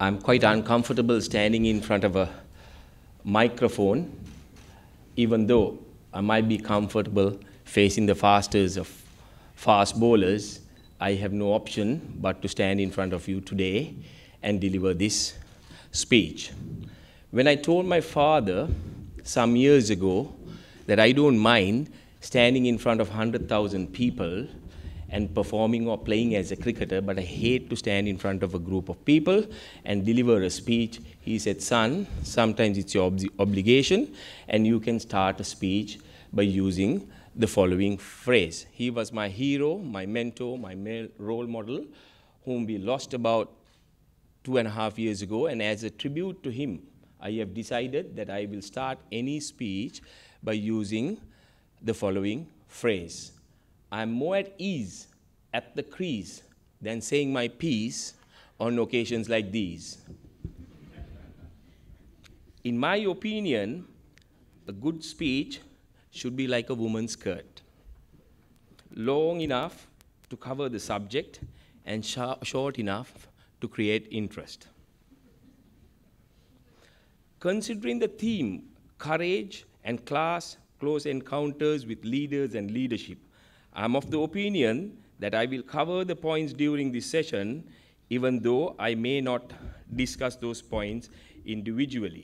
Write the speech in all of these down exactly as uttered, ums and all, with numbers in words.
I'm quite uncomfortable standing in front of a microphone, even though I might be comfortable facing the fastest of fast bowlers. I have no option but to stand in front of you today and deliver this speech. When I told my father some years ago that I don't mind standing in front of one hundred thousand people and performing or playing as a cricketer, but I hate to stand in front of a group of people and deliver a speech, he said, son, sometimes it's your ob obligation, and you can start a speech by using the following phrase. He was my hero, my mentor, my male role model, whom we lost about two and a half years ago, and as a tribute to him, I have decided that I will start any speech by using the following phrase. I'm more at ease at the crease than saying my piece on occasions like these. In my opinion, a good speech should be like a woman's skirt, long enough to cover the subject and sh short enough to create interest. Considering the theme, courage and class, close encounters with leaders and leadership, I'm of the opinion that I will cover the points during this session, even though I may not discuss those points individually.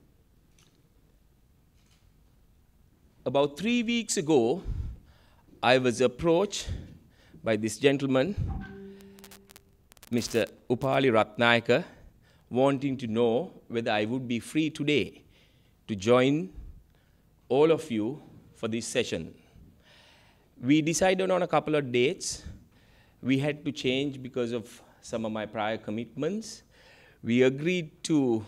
About three weeks ago, I was approached by this gentleman, Mister Upali Ratnayaka, wanting to know whether I would be free today to join all of you for this session. We decided on a couple of dates. We had to change because of some of my prior commitments. We agreed to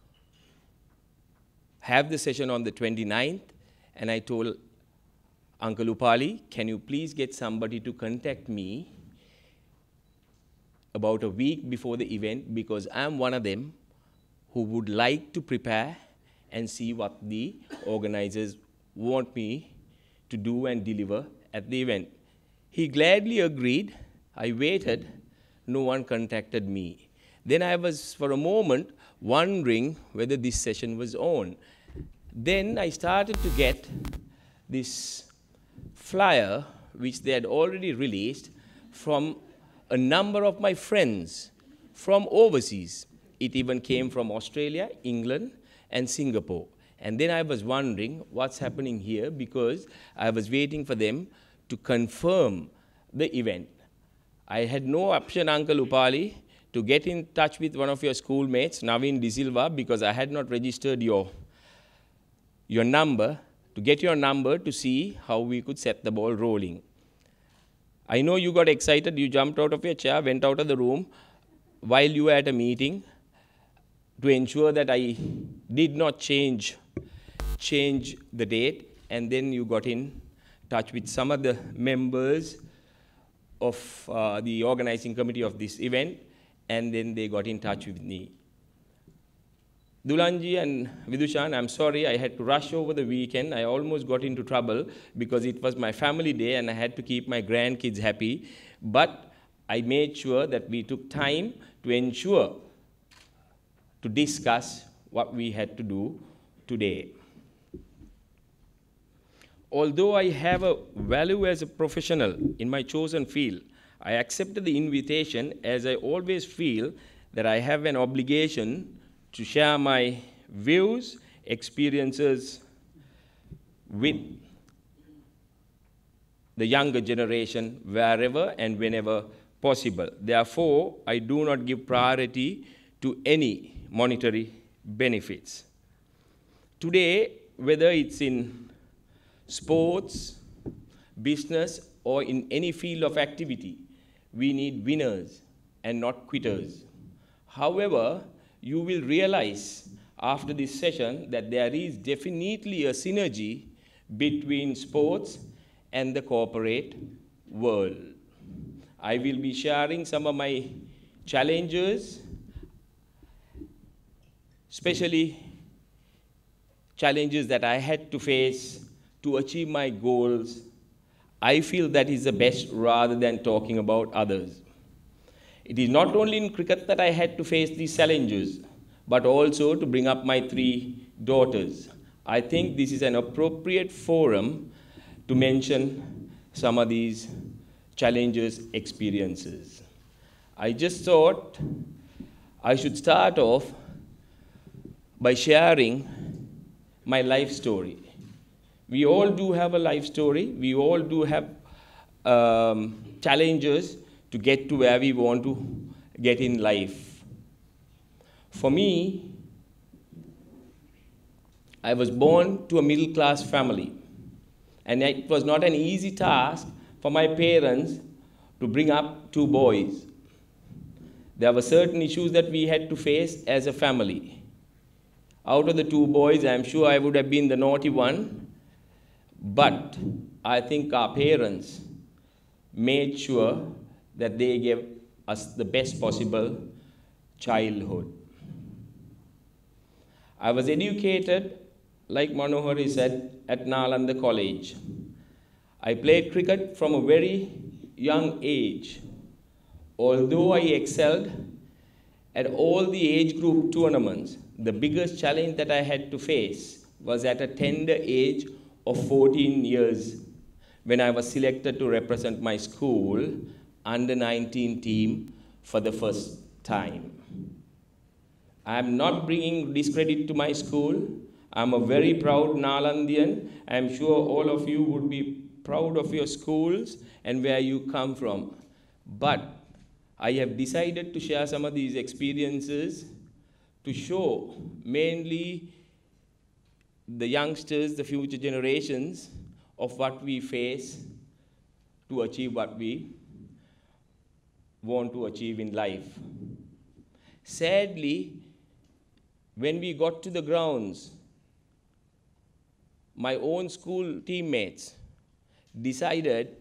have the session on the twenty-ninth, and I told Uncle Upali, can you please get somebody to contact me about a week before the event, because I'm one of them who would like to prepare and see what the organizers want me to do and deliver at the event. He gladly agreed. I waited. No one contacted me. Then I was, for a moment, wondering whether this session was on. Then I started to get this flyer, which they had already released, from a number of my friends from overseas. It even came from Australia, England, and Singapore. And then I was wondering what's happening here, because I was waiting for them to confirm the event. I had no option, Uncle Upali, to get in touch with one of your schoolmates, Naveen De Silva, because I had not registered your, your number, to get your number to see how we could set the ball rolling. I know you got excited, you jumped out of your chair, went out of the room while you were at a meeting to ensure that I did not change change the date, and then you got in touch with some of the members of uh, the organizing committee of this event, and then they got in touch with me. Dulanji and Vidushan, I'm sorry, I had to rush over the weekend. I almost got into trouble because it was my family day and I had to keep my grandkids happy, but I made sure that we took time to ensure to discuss what we had to do today. Although I have a value as a professional in my chosen field, I accepted the invitation as I always feel that I have an obligation to share my views, experiences with the younger generation wherever and whenever possible. Therefore, I do not give priority to any monetary benefits. Today, whether it's in sports, business, or in any field of activity, we need winners and not quitters. However, you will realize after this session that there is definitely a synergy between sports and the corporate world. I will be sharing some of my challenges, especially challenges that I had to face to achieve my goals. I feel that is the best rather than talking about others. It is not only in cricket that I had to face these challenges, but also to bring up my three daughters. I think this is an appropriate forum to mention some of these challenges, experiences. I just thought I should start off by sharing my life story. We all do have a life story. We all do have um, challenges to get to where we want to get in life. For me, I was born to a middle-class family, and it was not an easy task for my parents to bring up two boys. There were certain issues that we had to face as a family. Out of the two boys, I'm sure I would have been the naughty one, but I think our parents made sure that they gave us the best possible childhood. I was educated, like Manohari said, at Nalanda College. I played cricket from a very young age. Although I excelled at all the age group tournaments, the biggest challenge that I had to face was at a tender age of fourteen years when I was selected to represent my school under nineteen team for the first time. I'm not bringing discredit to my school. I'm a very proud Nalandian. I'm sure all of you would be proud of your schools and where you come from. But I have decided to share some of these experiences to show mainly the youngsters, the future generations, of what we face to achieve what we want to achieve in life. Sadly, when we got to the grounds, my own school teammates decided,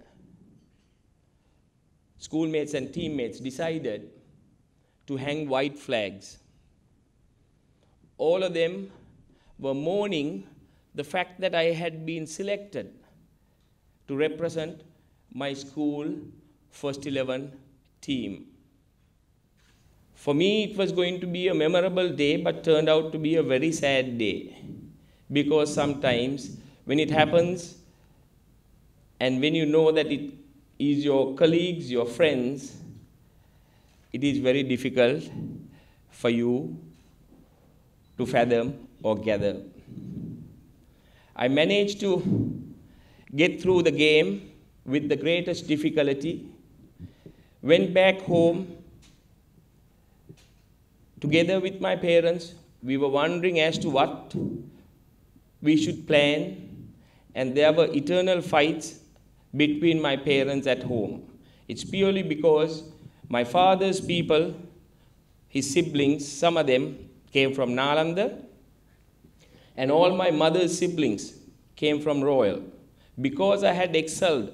schoolmates and teammates decided to hang white flags. All of them were mourning the fact that I had been selected to represent my school first eleven team. For me, it was going to be a memorable day, but turned out to be a very sad day. Because sometimes when it happens, and when you know that it is your colleagues, your friends, it is very difficult for you to fathom or gather. I managed to get through the game with the greatest difficulty, went back home. Together with my parents, we were wondering as to what we should plan, and there were eternal fights between my parents at home. It's purely because my father's people, his siblings, some of them came from Nalanda, and all my mother's siblings came from Royal. Because I had excelled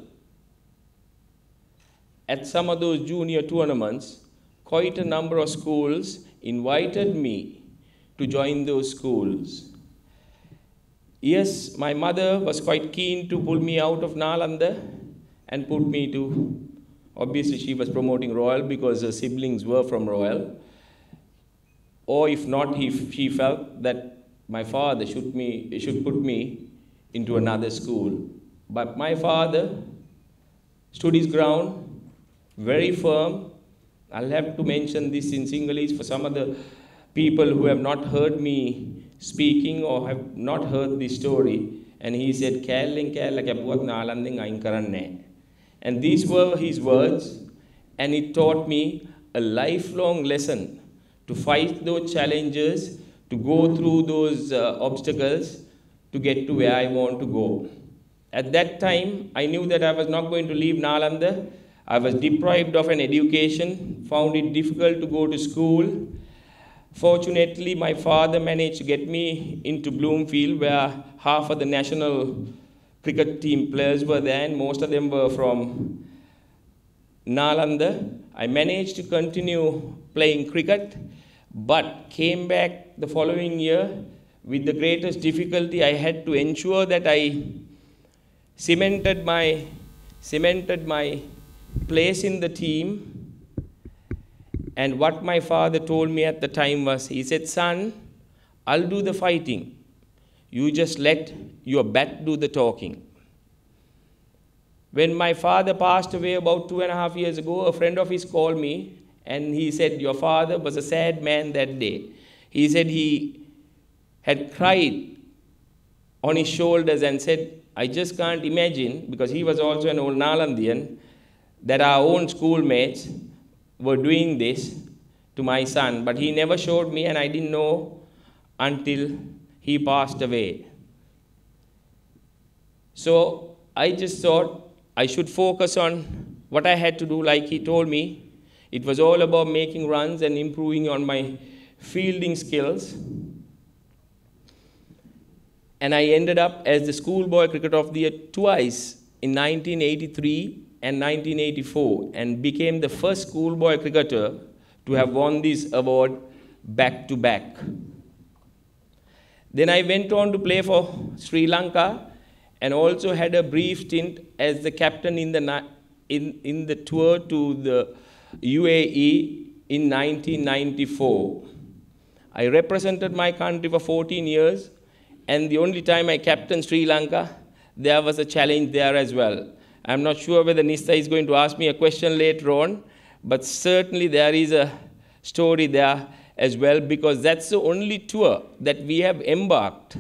at some of those junior tournaments, quite a number of schools invited me to join those schools. Yes, my mother was quite keen to pull me out of Nalanda and put me to, obviously she was promoting Royal because her siblings were from Royal. Or if not, if she felt that my father should, me, should put me into another school. But my father stood his ground, very firm. I'll have to mention this in Sinhalese for some of the people who have not heard me speaking or have not heard this story. And he said, "Källing käällä käpuat Nalandin ain karanne." And these were his words, and it taught me a lifelong lesson to fight those challenges, to go through those uh, obstacles, to get to where I want to go. At that time, I knew that I was not going to leave Nalanda. I was deprived of an education, found it difficult to go to school. Fortunately, my father managed to get me into Bloomfield, where half of the national cricket team players were there, and most of them were from Nalanda. I managed to continue playing cricket, but came back the following year with the greatest difficulty. I had to ensure that I cemented my, cemented my place in the team, And what my father told me at the time was, he said, son, I'll do the fighting. You just let your bat do the talking. When my father passed away about two and a half years ago, a friend of his called me and he said, your father was a sad man that day. He said he had cried on his shoulders and said, I just can't imagine, because he was also an old Nalandian, that our own schoolmates were doing this to my son. But he never showed me, and I didn't know until he passed away. So I just thought I should focus on what I had to do, like he told me. It was all about making runs and improving on my fielding skills. And I ended up as the schoolboy cricketer of the year twice, in nineteen eighty-three and nineteen eighty-four, and became the first schoolboy cricketer to have won this award back to back. Then I went on to play for Sri Lanka and also had a brief stint as the captain in the, in, in the tour to the U A E in nineteen ninety-four. I represented my country for fourteen years, and the only time I captained Sri Lanka, there was a challenge there as well. I'm not sure whether Nista is going to ask me a question later on, but certainly there is a story there as well, because that's the only tour that we have embarked,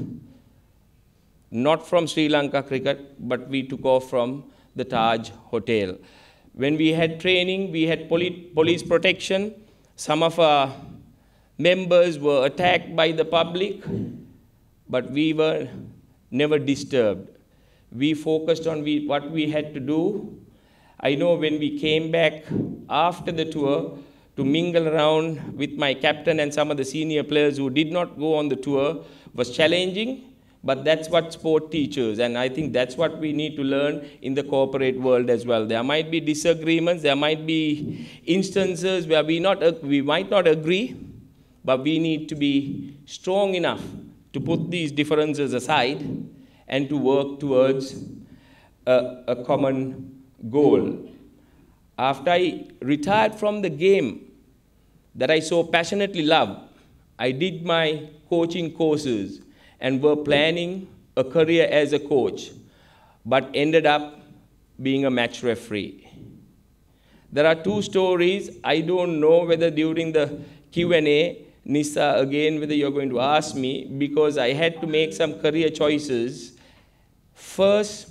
not from Sri Lanka cricket, but we took off from the Taj Hotel. When we had training, we had poli police protection. Some of our members were attacked by the public, but we were never disturbed. We focused on we, what we had to do. I know when we came back after the tour to mingle around with my captain and some of the senior players who did not go on the tour was challenging, but that's what sport teaches, and I think that's what we need to learn in the corporate world as well. There might be disagreements, there might be instances where we, not, we might not agree, but we need to be strong enough to put these differences aside and to work towards a, a common goal. After I retired from the game that I so passionately loved, I did my coaching courses and were planning a career as a coach, but ended up being a match referee. There are two stories. I don't know whether during the Q and A, Nisa, again, whether you're going to ask me, because I had to make some career choices. First,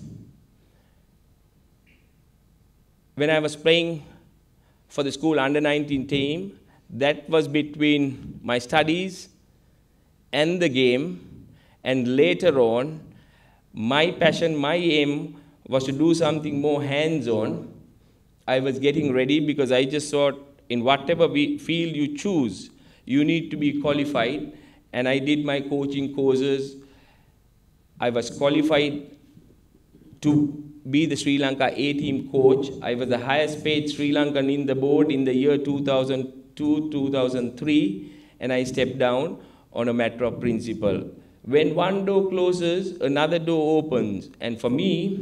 when I was playing for the school under nineteen team, that was between my studies and the game, and later on, my passion, my aim was to do something more hands-on. I was getting ready because I just thought in whatever we field you choose, you need to be qualified, and I did my coaching courses. I was qualified to be the Sri Lanka A-team coach. I was the highest paid Sri Lankan in the board in the year two thousand two, two thousand three, and I stepped down on a matter of principle. When one door closes, another door opens, and for me,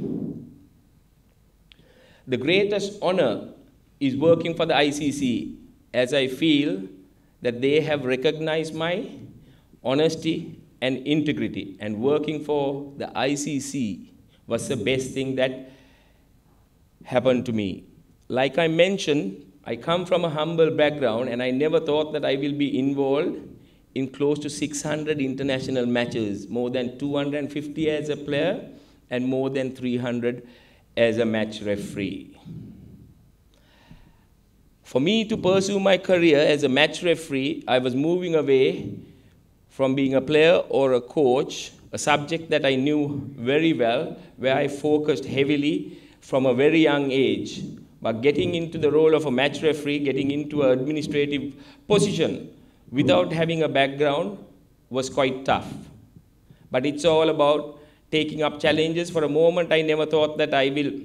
the greatest honor is working for the I C C, as I feel that they have recognized my honesty and integrity, and working for the I C C was the best thing that happened to me. Like I mentioned, I come from a humble background, and I never thought that I will be involved in close to six hundred international matches, more than two hundred fifty as a player, and more than three hundred as a match referee. For me to pursue my career as a match referee, I was moving away from being a player or a coach, a subject that I knew very well, where I focused heavily from a very young age. But getting into the role of a match referee, getting into an administrative position without having a background was quite tough. But it's all about taking up challenges. For a moment, I never thought that I will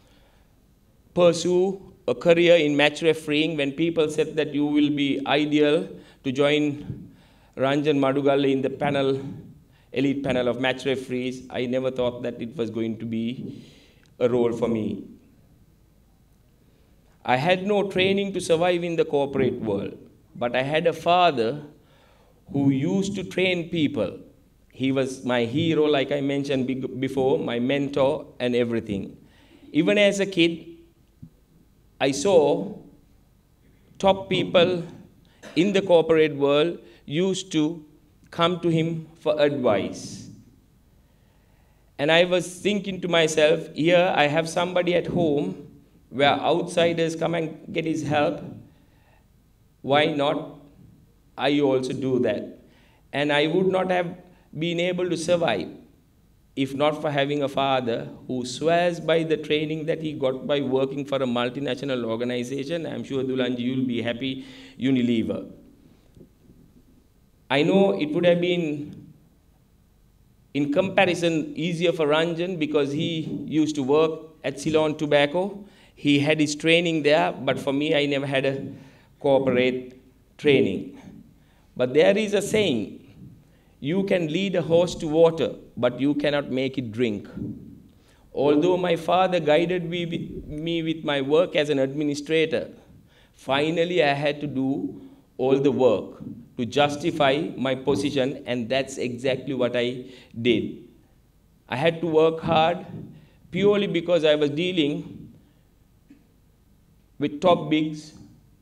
pursue a career in match refereeing. When people said that you will be ideal to join Ranjan Madugalle in the panel, elite panel of match referees, I never thought that it was going to be a role for me. I had no training to survive in the corporate world, but I had a father who used to train people. He was my hero, like I mentioned before, my mentor and everything. Even as a kid, I saw top people in the corporate world used to come to him for advice. And I was thinking to myself, here I have somebody at home where outsiders come and get his help. Why not I also do that? And I would not have been able to survive if not for having a father who swears by the training that he got by working for a multinational organization. I'm sure, Dulanji, you'll be happy, Unilever. I know it would have been, in comparison, easier for Ranjan because he used to work at Ceylon Tobacco. He had his training there, but for me, I never had a corporate training. But there is a saying, you can lead a horse to water, but you cannot make it drink. Although my father guided me with, me with my work as an administrator, finally I had to do all the work to justify my position, and that's exactly what I did. I had to work hard purely because I was dealing with top bigs,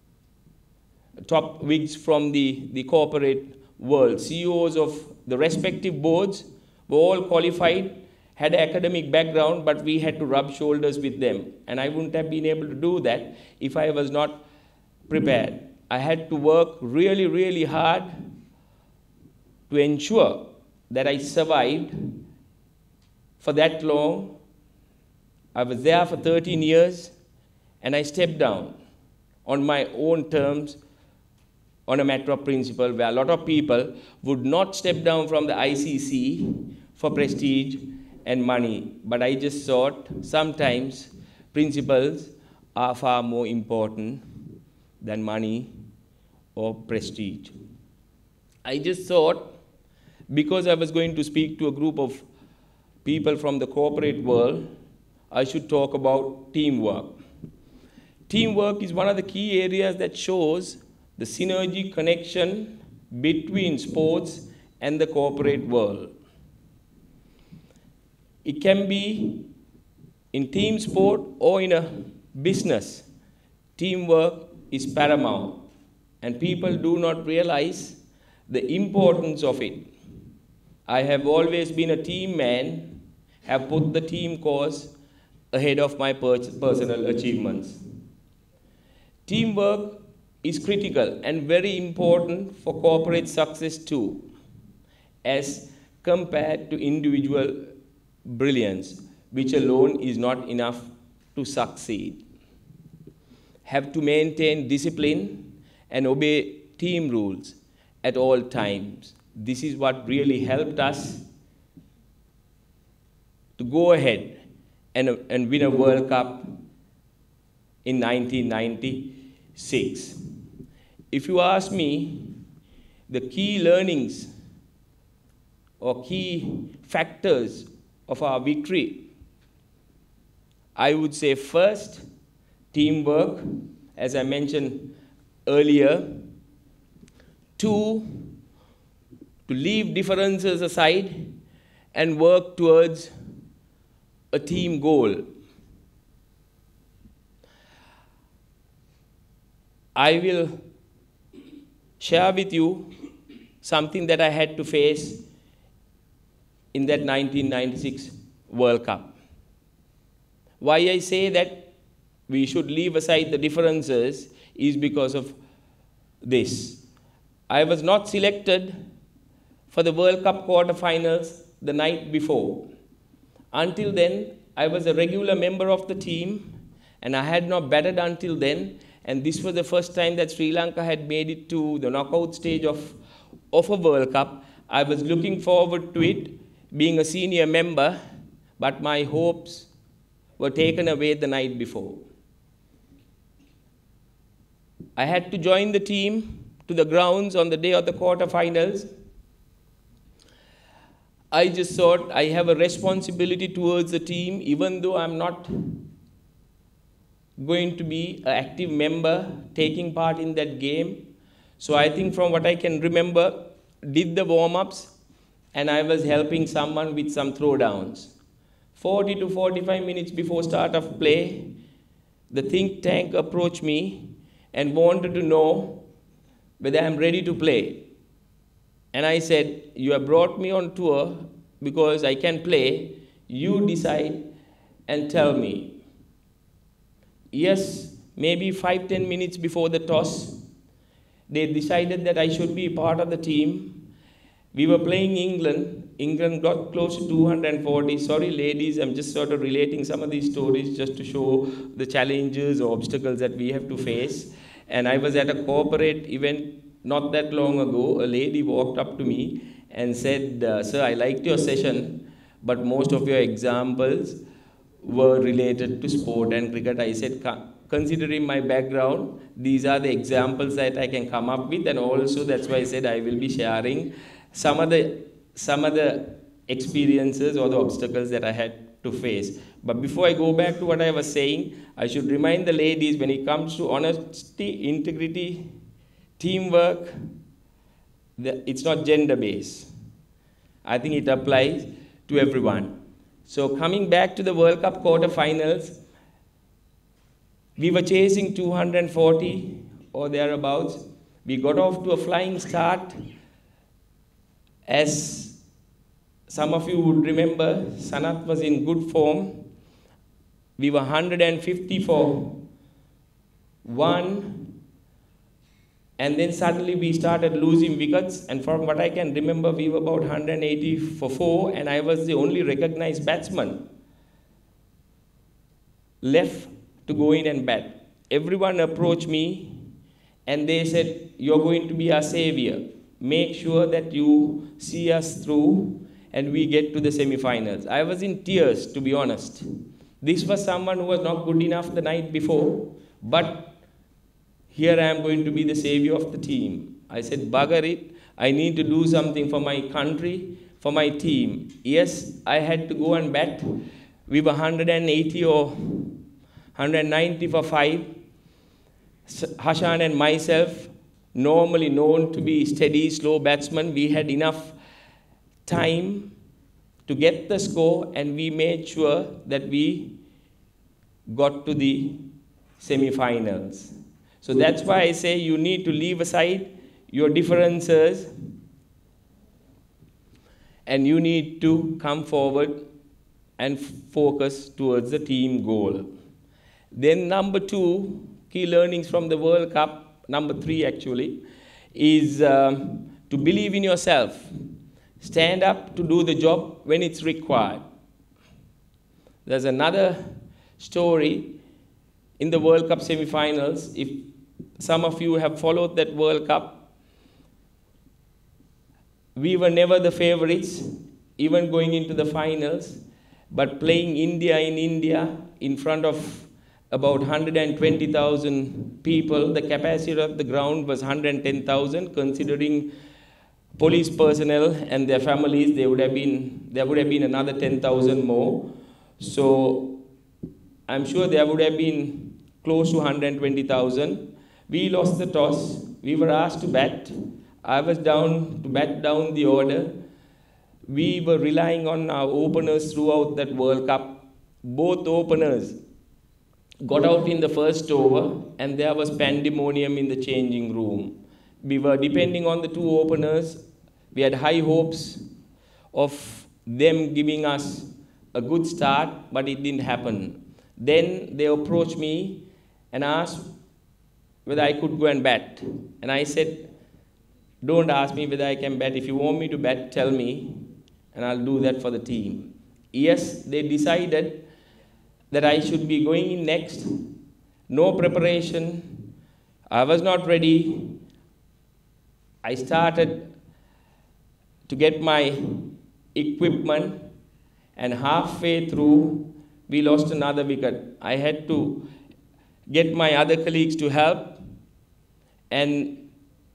top wigs from the, the corporate world. C E Os of the respective boards were all qualified, had an academic background, but we had to rub shoulders with them. And I wouldn't have been able to do that if I was not prepared. I had to work really, really hard to ensure that I survived for that long. I was there for thirteen years, and I stepped down on my own terms on a matter of principle, where a lot of people would not step down from the I C C for prestige and money. But I just thought sometimes principles are far more important than money or prestige. I just thought, because I was going to speak to a group of people from the corporate world, I should talk about teamwork. Teamwork is one of the key areas that shows the synergy connection between sports and the corporate world. It can be in team sport or in a business. Teamwork is paramount, and people do not realize the importance of it. I have always been a team man, have put the team cause ahead of my personal achievements. Teamwork is critical and very important for corporate success too, as compared to individual brilliance, which alone is not enough to succeed. Have to maintain discipline and obey team rules at all times. This is what really helped us to go ahead and, and win a World Cup in nineteen ninety-six. If you ask me, the key learnings or key factors of our victory, I would say first, teamwork, as I mentioned earlier. Two, to leave differences aside and work towards a team goal. I will share with you something that I had to face in that nineteen ninety-six World Cup. Why I say that we should leave aside the differences is because of this. I was not selected for the World Cup quarterfinals the night before. Until then, I was a regular member of the team, and I had not batted until then. And this was the first time that Sri Lanka had made it to the knockout stage of, of a World Cup. I was looking forward to it, being a senior member, but my hopes were taken away the night before. I had to join the team to the grounds on the day of the quarterfinals. I just thought I have a responsibility towards the team, even though I'm not going to be an active member taking part in that game. So I think from what I can remember, did the warm-ups and I was helping someone with some throwdowns. forty to forty-five minutes before start of play, the think tank approached me and wanted to know whether I'm ready to play. And I said, you have brought me on tour because I can play. You decide and tell me. Yes, maybe five, ten minutes before the toss, they decided that I should be part of the team. We were playing England. England got close to two hundred forty. Sorry, ladies, I'm just sort of relating some of these stories just to show the challenges or obstacles that we have to face. And I was at a corporate event not that long ago. A lady walked up to me and said, uh, sir, I liked your session, but most of your examples were related to sport and cricket. I said, considering my background, these are the examples that I can come up with, and also that's why I said I will be sharing some of the, some of the experiences or the obstacles that I had to face. But before I go back to what I was saying, I should remind the ladies, when it comes to honesty, integrity, teamwork, the, it's not gender-based. I think it applies to everyone. So coming back to the World Cup quarterfinals, we were chasing two hundred forty or thereabouts. We got off to a flying start. As some of you would remember, Sanat was in good form. We were one hundred fifty for one. And then suddenly we started losing wickets, and from what I can remember, we were about one hundred eighty for four, and I was the only recognized batsman left to go in and bat. Everyone approached me, and they said, you're going to be our savior. Make sure that you see us through, and we get to the semi-finals. I was in tears, to be honest. This was someone who was not good enough the night before, but here I am going to be the savior of the team. I said, bugger it, I need to do something for my country, for my team. Yes, I had to go and bat. We were one hundred eighty or one hundred ninety for five. Hashan and myself, normally known to be steady, slow batsmen, we had enough time to get the score, and we made sure that we got to the semi-finals. So that's why I say you need to leave aside your differences and you need to come forward and focus towards the team goal. Then number two, key learnings from the World Cup, number three actually, is um, to believe in yourself. Stand up to do the job when it's required. There's another story in the World Cup semi-finals. If some of you have followed that World Cup, we were never the favorites, even going into the finals, but playing India in India in front of about one hundred twenty thousand people. The capacity of the ground was one hundred ten thousand, considering police personnel and their families, they would have been, there would have been another ten thousand more. So I'm sure there would have been close to one hundred twenty thousand. We lost the toss. We were asked to bat. I was down to bat down the order. We were relying on our openers throughout that World Cup. Both openers got out in the first over, and there was pandemonium in the changing room. We were depending on the two openers. We had high hopes of them giving us a good start, but it didn't happen. Then they approached me and asked whether I could go and bat. And I said, don't ask me whether I can bat. If you want me to bat, tell me, and I'll do that for the team. Yes, they decided that I should be going in next. No preparation. I was not ready. I started to get my equipment, and halfway through, we lost another wicket. I had to get my other colleagues to help, and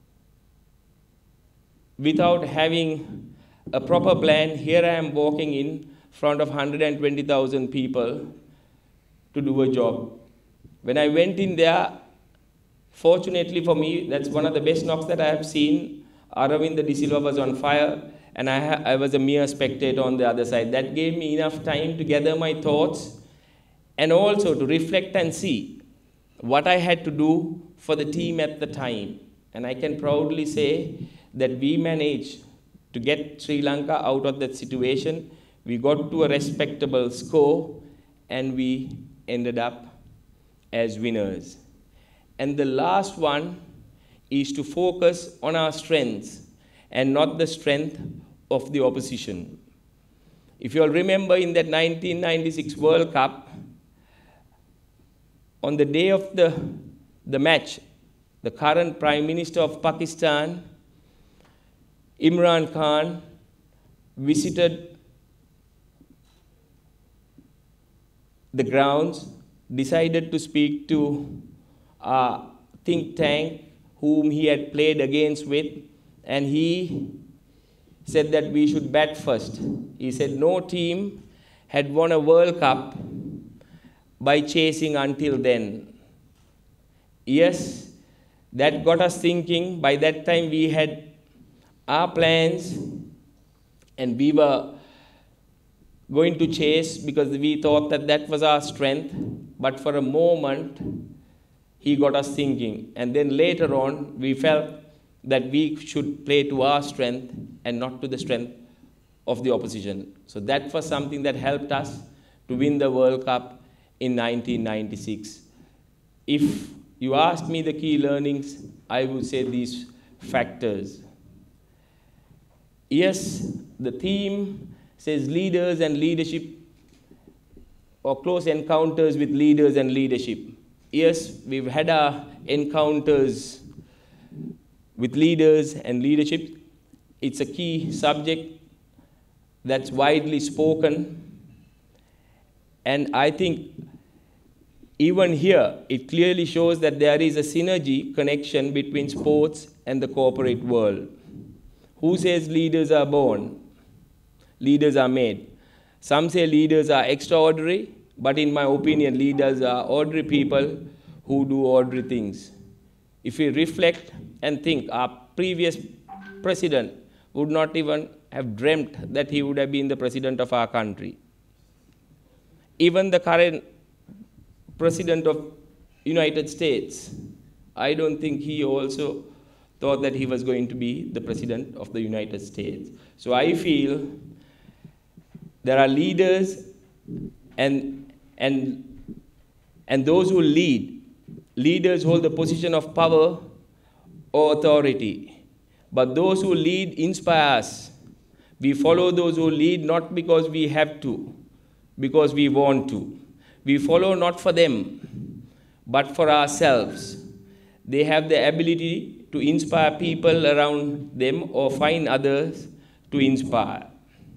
without having a proper plan, here I am walking in front of one hundred twenty thousand people to do a job. When I went in there, fortunately for me, that's one of the best knocks that I have seen. Aravinda De Silva was on fire, and I, I was a mere spectator on the other side. That gave me enough time to gather my thoughts and also to reflect and see what I had to do for the team at the time. And I can proudly say that we managed to get Sri Lanka out of that situation. We got to a respectable score, and we ended up as winners. And the last one is to focus on our strengths and not the strength of the opposition. If you all remember, in that nineteen ninety-six World Cup, on the day of the, the match, the current Prime Minister of Pakistan, Imran Khan, visited the grounds, decided to speak to a think tank whom he had played against with, and he said that we should bat first. He said no team had won a World Cup by chasing until then. Yes, that got us thinking. By that time we had our plans, and we were going to chase because we thought that that was our strength. But for a moment, he got us thinking. And then later on, we felt that we should play to our strength and not to the strength of the opposition. So that was something that helped us to win the World Cup in nineteen ninety-six. If you ask me the key learnings, I would say these factors. Yes, the theme says leaders and leadership, or close encounters with leaders and leadership. Yes, we've had our encounters with leaders and leadership. It's a key subject that's widely spoken. And I think even here, it clearly shows that there is a synergy connection between sports and the corporate world. Who says leaders are born? Leaders are made. Some say leaders are extraordinary, but in my opinion, leaders are ordinary people who do ordinary things. If we reflect and think, our previous president would not even have dreamt that he would have been the president of our country. Even the current president of United States, I don't think he also thought that he was going to be the president of the United States. So I feel there are leaders and, and, and those who lead. Leaders hold the position of power or authority. But those who lead inspire us. We follow those who lead not because we have to, because we want to. We follow not for them, but for ourselves. They have the ability to inspire people around them or find others to inspire.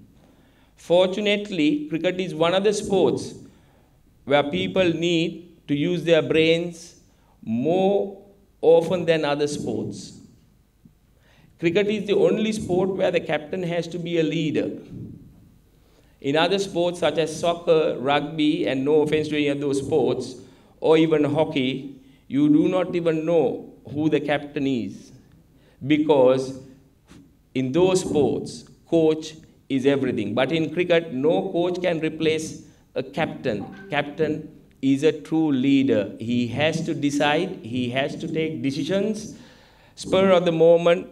Fortunately, cricket is one of the sports where people need to use their brains more often than other sports. Cricket is the only sport where the captain has to be a leader. In other sports such as soccer, rugby, and no offense to any of those sports, or even hockey, you do not even know who the captain is, because in those sports, coach is everything. But in cricket, no coach can replace a captain. Captain is a true leader. He has to decide, he has to take decisions, spur of the moment,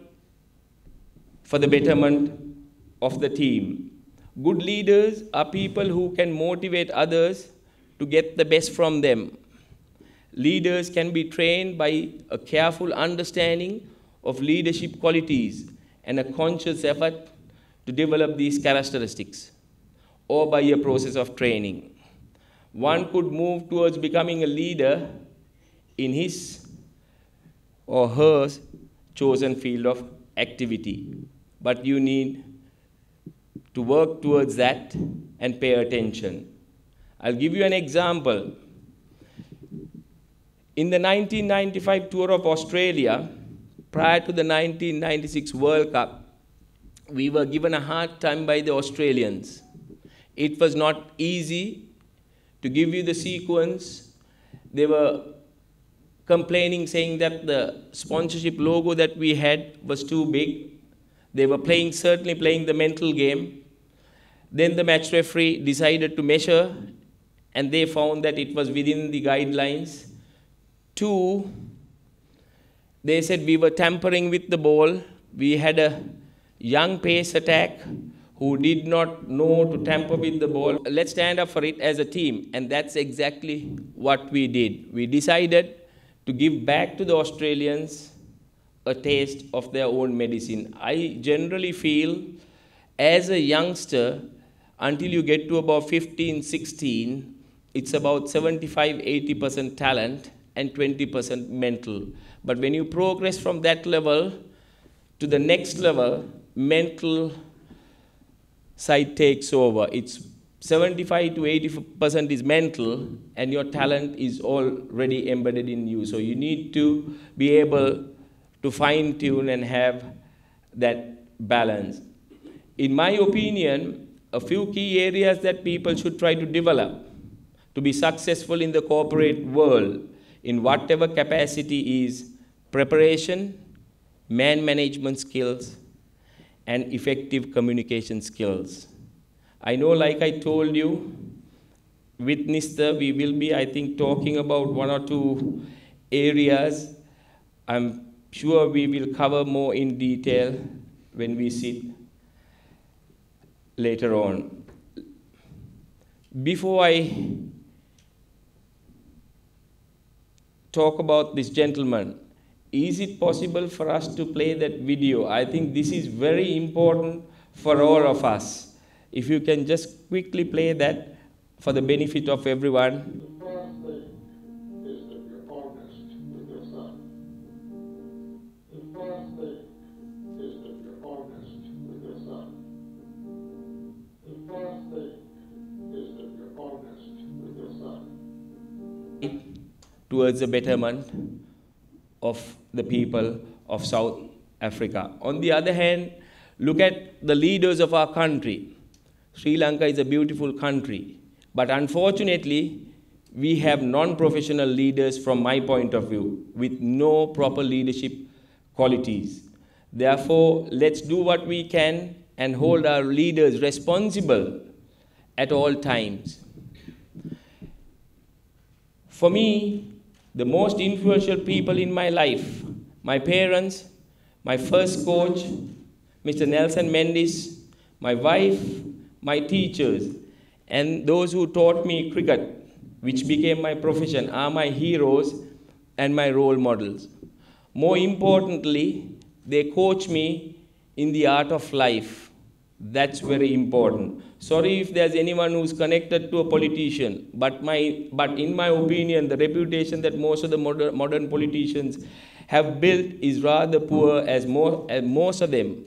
for the betterment of the team. Good leaders are people who can motivate others to get the best from them. Leaders can be trained by a careful understanding of leadership qualities and a conscious effort to develop these characteristics, or by a process of training. One could move towards becoming a leader in his or her chosen field of activity. But you need to work towards that and pay attention. I'll give you an example. In the nineteen ninety-five tour of Australia, prior to the nineteen ninety-six World Cup, we were given a hard time by the Australians. It was not easy to give you the sequence They were complaining, saying that the sponsorship logo that we had was too big. They were playing, certainly playing the mental game. Then the match referee decided to measure, and they found that it was within the guidelines. Two, they said we were tampering with the ball. We had a young pace attack who did not know to tamper with the ball. Let's stand up for it as a team, and that's exactly what we did. We decided to give back to the Australians a taste of their own medicine. I generally feel, as a youngster, until you get to about fifteen, sixteen, it's about seventy-five, eighty percent talent and twenty percent mental. But when you progress from that level to the next level, mental side takes over. It's seventy-five to eighty percent is mental, and your talent is already embedded in you. So you need to be able to fine-tune and have that balance. In my opinion, a few key areas that people should try to develop to be successful in the corporate world, in whatever capacity, is preparation, man management skills, and effective communication skills. I know, like I told you, with Nista, we will be, I think, talking about one or two areas. I'm sure we will cover more in detail when we sit later on. Before I talk about this gentleman, is it possible for us to play that video? I think this is very important for all of us. If you can just quickly play that for the benefit of everyone. The first thing is that you're honest with yourself. The first thing is that you're honest with yourself. The first thing is that you're honest with yourself. Towards the betterment of the people of South Africa. On the other hand, look at the leaders of our country. Sri Lanka is a beautiful country, but unfortunately, we have non-professional leaders from my point of view, with no proper leadership qualities. Therefore, let's do what we can and hold our leaders responsible at all times. For me, the most influential people in my life, my parents, my first coach, Mister Nelson Mendes, my wife, my teachers, and those who taught me cricket, which became my profession, are my heroes and my role models. More importantly, they coach me in the art of life. That's very important. Sorry if there's anyone who's connected to a politician, but, my, but in my opinion, the reputation that most of the modern, modern politicians have built is rather poor, as, more, as most of them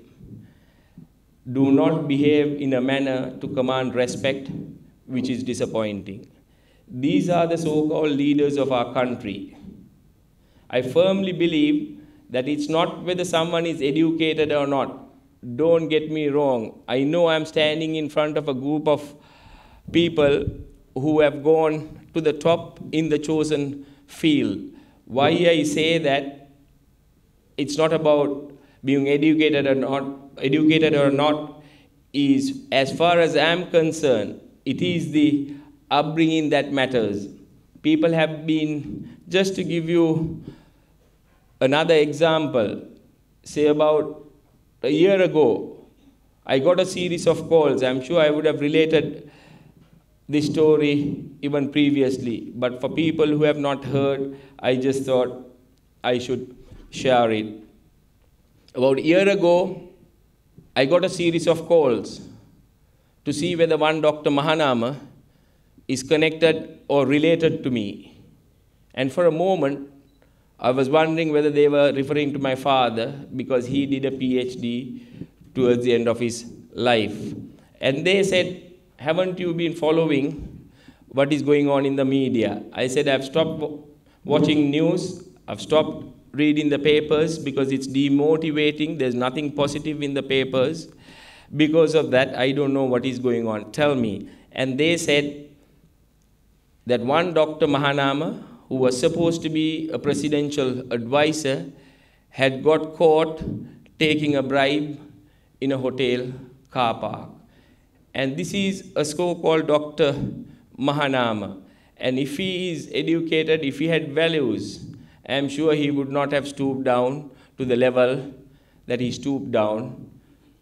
do not behave in a manner to command respect, which is disappointing. These are the so-called leaders of our country. I firmly believe that it's not whether someone is educated or not. Don't get me wrong. I know I'm standing in front of a group of people who have gone to the top in the chosen field. Why I say that, it's not about being educated or not, educated or not, is, as far as I'm concerned, it is the upbringing that matters. People have been, just to give you another example, say about a year ago, I got a series of calls. I'm sure I would have related this story even previously, but for people who have not heard, I just thought I should share it. About a year ago, I got a series of calls to see whether one Doctor Mahanama is connected or related to me. And for a moment, I was wondering whether they were referring to my father, because he did a PhD towards the end of his life. And they said, haven't you been following what is going on in the media? I said, I've stopped watching news, I've stopped reading the papers because it's demotivating, there's nothing positive in the papers. Because of that, I don't know what is going on, tell me. And they said that one Doctor Mahanama, who was supposed to be a presidential advisor, had got caught taking a bribe in a hotel car park. And this is a so-called Doctor Mahanama. And if he is educated, if he had values, I am sure he would not have stooped down to the level that he stooped down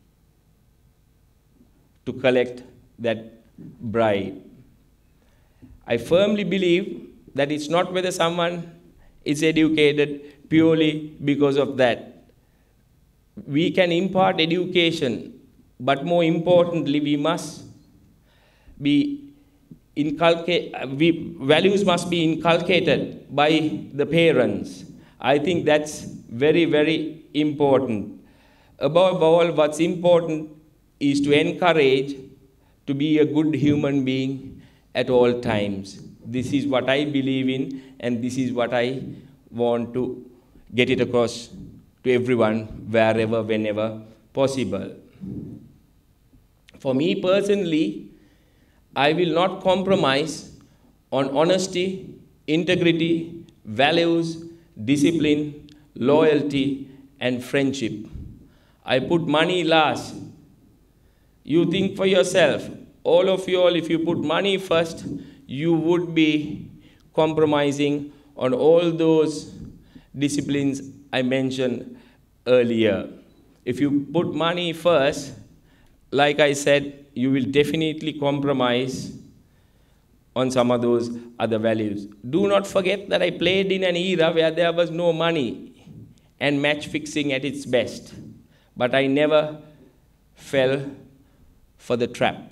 to collect that bribe. I firmly believe that it's not whether someone is educated purely because of that. We can impart education, but more importantly, we must be inculcate, we, values must be inculcated by the parents. I think that's very, very important. Above all, what's important is to encourage to be a good human being at all times. This is what I believe in, and this is what I want to get it across to everyone, wherever, whenever possible. For me personally, I will not compromise on honesty, integrity, values, discipline, loyalty, and friendship. I put money last. You think for yourself. All of you all, if you put money first, you would be compromising on all those disciplines I mentioned earlier. If you put money first, like I said, you will definitely compromise on some of those other values. Do not forget that I played in an era where there was no money and match fixing at its best. But I never fell for the trap.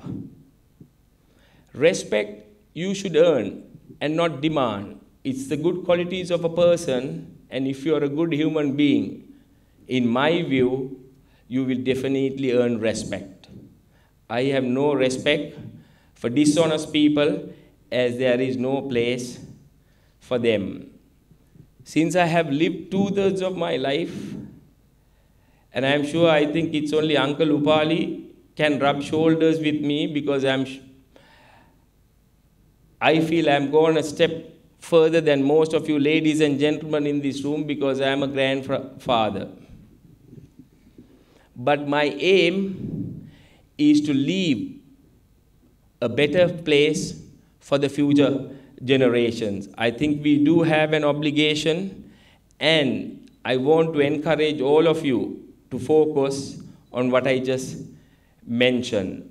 Respect you should earn and not demand. It's the good qualities of a person, and if you're a good human being, in my view, you will definitely earn respect. I have no respect for dishonest people, as there is no place for them. Since I have lived two-thirds of my life, and I am sure, I think it's only Uncle Upali can rub shoulders with me, because I'm, I feel I'm going a step further than most of you ladies and gentlemen in this room, because I am a grandfather. But my aim is to leave a better place for the future generations. I think we do have an obligation, and I want to encourage all of you to focus on what I just mentioned.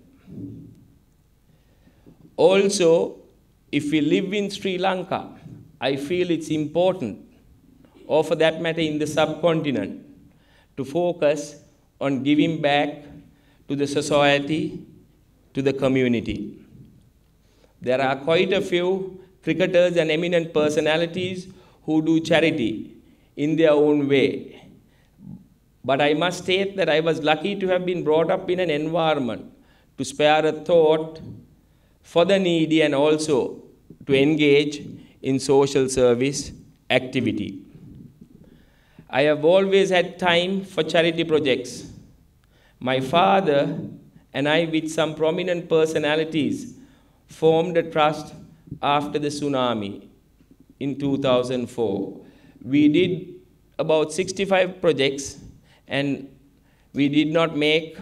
Also, if we live in Sri Lanka, I feel it's important, or for that matter in the subcontinent, to focus on giving back to the society, to the community. There are quite a few cricketers and eminent personalities who do charity in their own way. But I must state that I was lucky to have been brought up in an environment to spare a thought for the needy and also to engage in social service activity. I have always had time for charity projects. My father and I, with some prominent personalities, formed a trust after the tsunami in two thousand four. We did about sixty-five projects, and we did not make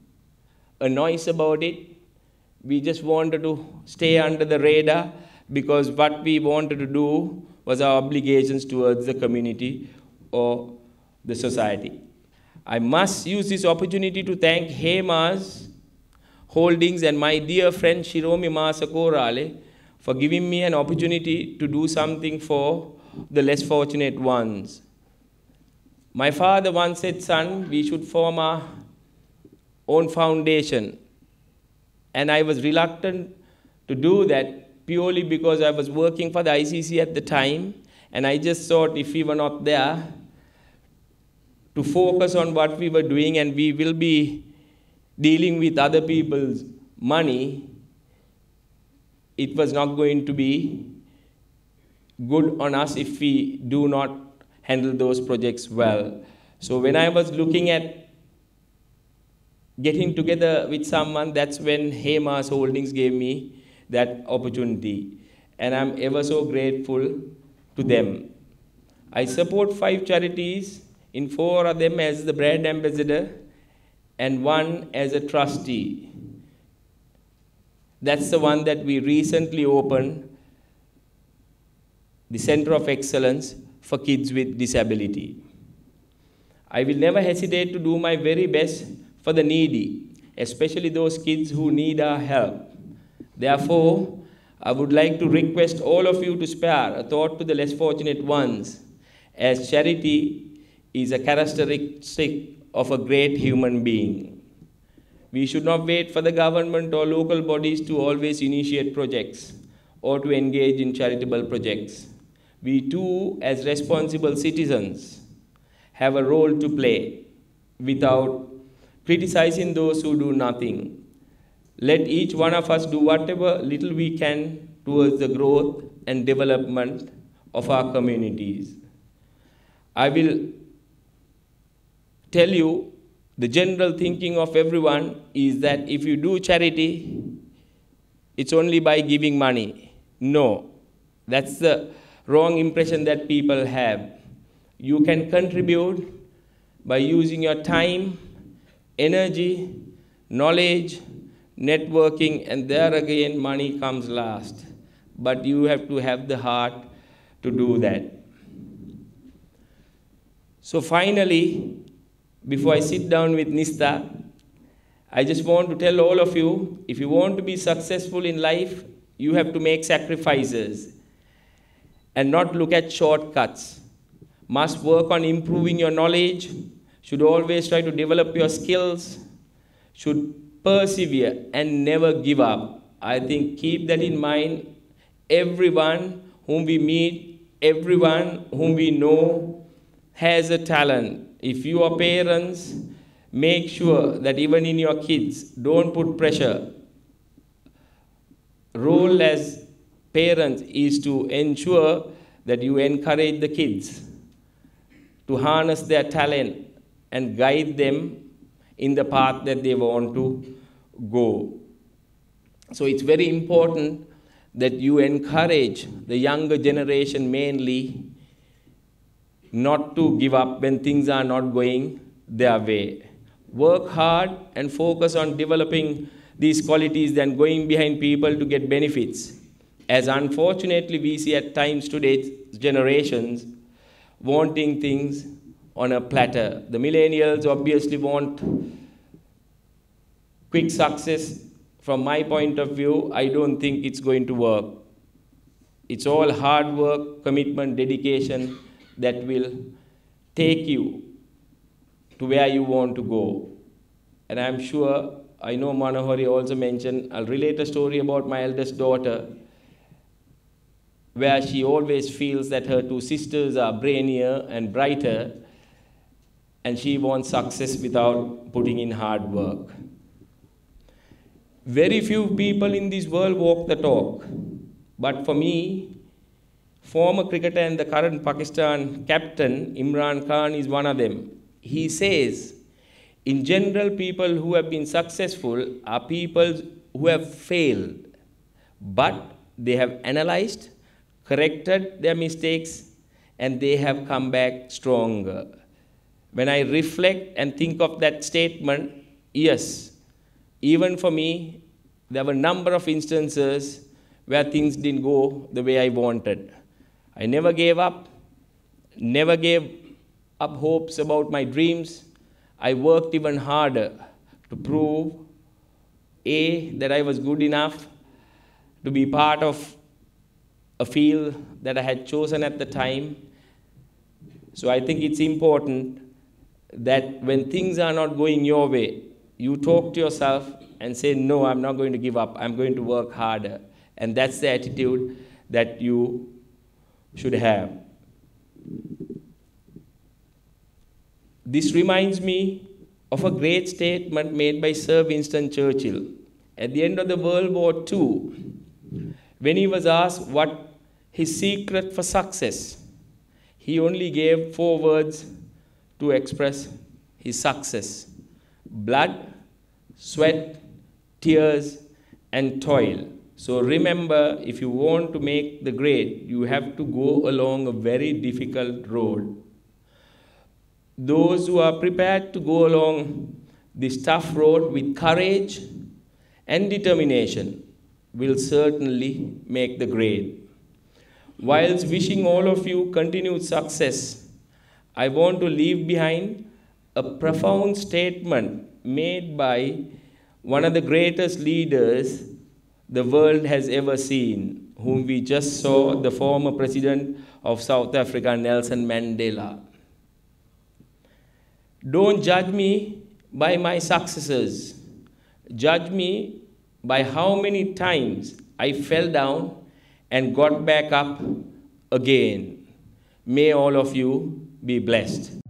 a noise about it. We just wanted to stay under the radar, because what we wanted to do was our obligations towards the community or the society. I must use this opportunity to thank Hema's Holdings and my dear friend Shiromi Masakorale for giving me an opportunity to do something for the less fortunate ones. My father once said, son, we should form our own foundation. And I was reluctant to do that purely because I was working for the I C C at the time, and I just thought if we were not there to focus on what we were doing and we will be dealing with other people's money, it was not going to be good on us if we do not handle those projects well. So when I was looking at getting together with someone, that's when Hema's Holdings gave me that opportunity. And I'm ever so grateful to them. I support five charities, in four of them as the brand ambassador and one as a trustee. That's the one that we recently opened, the Center of Excellence for Kids with Disability. I will never hesitate to do my very best for the needy, especially those kids who need our help. Therefore, I would like to request all of you to spare a thought to the less fortunate ones, as charity is a characteristic of a great human being. We should not wait for the government or local bodies to always initiate projects or to engage in charitable projects. We too, as responsible citizens, have a role to play without criticizing those who do nothing. Let each one of us do whatever little we can towards the growth and development of our communities. I will tell you, the general thinking of everyone is that if you do charity, it's only by giving money. No, that's the wrong impression that people have. You can contribute by using your time, energy, knowledge, networking, and there again money comes last. But you have to have the heart to do that. So finally, before I sit down with Nista, I just want to tell all of you, if you want to be successful in life, you have to make sacrifices and not look at shortcuts. Must work on improving your knowledge, should always try to develop your skills, should persevere and never give up. I think keep that in mind. Everyone whom we meet, everyone whom we know has a talent. If you are parents, make sure that even in your kids, don't put pressure. Role as parents is to ensure that you encourage the kids to harness their talent and guide them in the path that they want to go. So it's very important that you encourage the younger generation mainly not to give up when things are not going their way. Work hard and focus on developing these qualities than going behind people to get benefits. As unfortunately we see at times today's generations wanting things on a platter. The millennials obviously want quick success. From my point of view, I don't think it's going to work. It's all hard work, commitment, dedication that will take you to where you want to go. And I'm sure, I know Manohari also mentioned, I'll relate a story about my eldest daughter, where she always feels that her two sisters are brainier and brighter, and she wants success without putting in hard work. Very few people in this world walk the talk, but for me, former cricketer and the current Pakistan captain, Imran Khan, is one of them. He says, in general, people who have been successful are people who have failed, but they have analyzed, corrected their mistakes, and they have come back stronger. When I reflect and think of that statement, yes, even for me, there were a number of instances where things didn't go the way I wanted. I never gave up, never gave up hopes about my dreams. I worked even harder to prove, A, that I was good enough to be part of a field that I had chosen at the time. So I think it's important that when things are not going your way, you talk to yourself and say, no, I'm not going to give up. I'm going to work harder. And that's the attitude that you should have. This reminds me of a great statement made by Sir Winston Churchill at the end of the World War Two, when he was asked what his secret for success. He only gave four words to express his success: blood, sweat, tears, and toil. So remember, if you want to make the grade, you have to go along a very difficult road. Those who are prepared to go along this tough road with courage and determination will certainly make the grade. Whilst wishing all of you continued success, I want to leave behind a profound statement made by one of the greatest leaders the world has ever seen, whom we just saw, the former president of South Africa, Nelson Mandela. Don't judge me by my successes. Judge me by how many times I fell down and got back up again. May all of you be blessed.